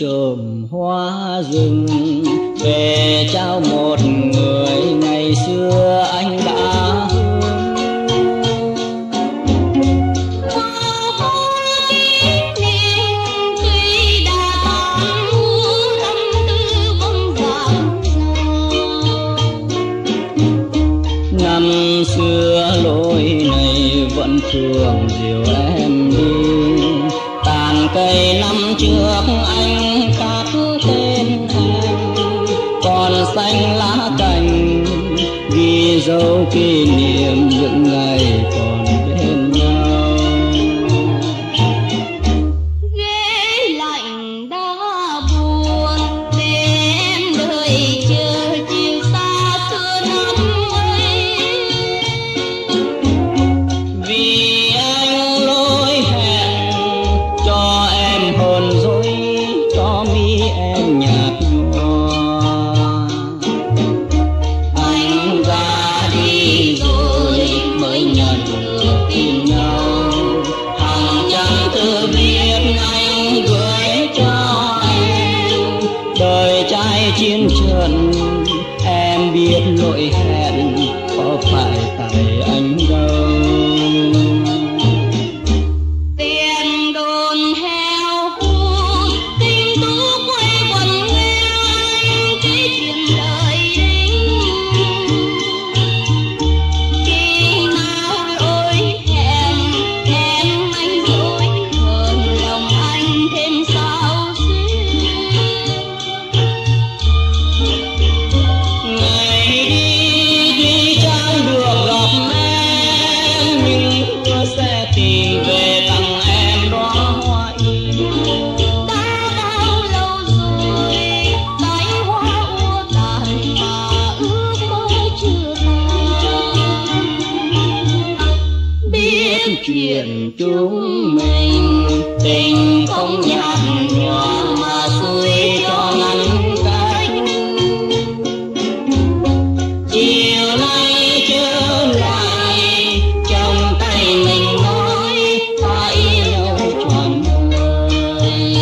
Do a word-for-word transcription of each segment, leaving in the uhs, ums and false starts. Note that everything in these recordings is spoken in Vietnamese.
chùm hoa rừng về trao một người ngày xưa anh đã năm xưa lối này vẫn thường dìu em đi, tàn cây năm trước anh khắc tên em, còn xanh lá cành ghi dấu kỷ niệm những ngày còn bên nhau. Ghế lạnh đã buồn để em đợi chờ chiều xa xưa năm ấy, vì anh lỗi hẹn cho em hờn dỗi, cho mi em nhạt nhòa. Anh ra đi rồi mới nhận được tin nhau, hàng trăm thư viết anh gửi cho em. Đời trai chiến trận em biết lỗi hẹn có phải tại anh đâu. tiền đồn heo hút tình tú quay quần nghe anh cái chuyện đời đinh. Khi nào lỗi hẹn em anh dối hờn lòng anh thêm sao xuyên. Ngày đi tuy chẳng được gặp em, nhưng hứa sẽ tìm về tặng em đóa hoa yêu. Đã bao lâu rồi cánh hoa úa tàn mà ước mơ chưa tan. Biết chuyện chúng mình tình không nhạt nhòa mà xuôi cho ngăn cách. Chiều nay trở lại trong tay mình nói ta yêu nhau trọn đời.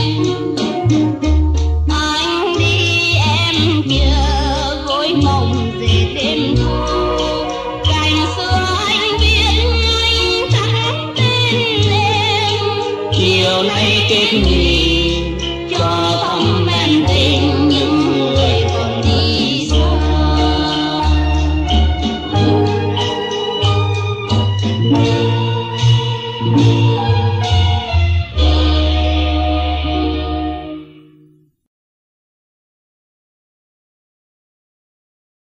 Anh đi em kia gối mộng về đêm thu, cành xưa anh viết anh thắm tên em. Chiều nay kết nghĩa